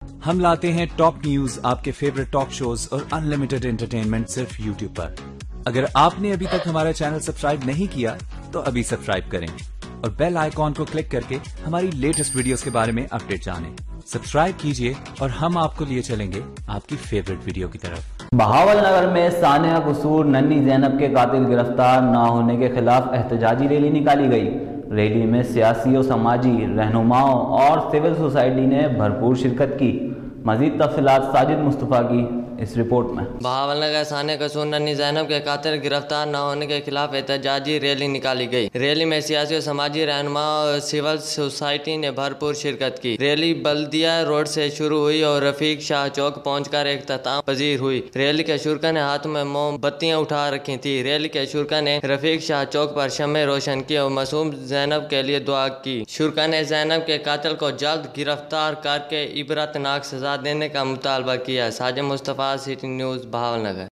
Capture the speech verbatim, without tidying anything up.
ہم لاتے ہیں ٹاپ نیوز، آپ کے فیوریٹ ٹاک شوز اور انلمیٹڈ انٹرٹینمنٹ صرف یوٹیوب پر۔ اگر آپ نے ابھی تک ہمارا چینل سبسکرائب نہیں کیا تو ابھی سبسکرائب کریں اور بیل آئیکن کو کلک کر کے ہماری لیٹسٹ ویڈیوز کے بارے میں اپڈیٹ جانیں۔ سبسکرائب کیجئے اور ہم آپ کو لیے چلیں گے آپ کی فیوریٹ ویڈیو کی طرف۔ بہاول نگر میں سانحہ قصور ننی زینب کے قاتل گرفتار نہ ہونے کے خلاف احتجاجی ریلی نکالی گئی۔ ریلی میں سیاسی و سماجی رہنماؤں اور سول سوسائٹی نے بھرپور شرکت کی۔ مزید تفصیلات ساجد مصطفیٰ کی اس رپورٹ میں۔ بہاول نگر سانحہ قصور ننی زینب کے قاتل گرفتار نہ ہونے کے خلاف احتجاجی ریلی نکالی گئی۔ ریلی میں سیاسی و سماجی رہنماؤں اور سول سوسائٹی نے بھرپور شرکت کی۔ ریلی بلدیہ روڈ سے شروع ہوئی اور رفیق شاہ چوک پہنچ کر اختتام پذیر ہوئی۔ ریلی کے شرکا نے ہاتھ میں موم بتیاں اٹھا رکھی تھیں۔ ریلی کے شرکا نے رفیق شاہ چوک پر شمع روشن کی اور معصوم زینب کے لیے دعا کی۔ شرکا نے زینب کے قاتل کو جلد گرفتار کر کے عبرتناک سزا دینے کا مطالبہ کیا۔ Sajid Mustafa, city news, Bahawal Nagar.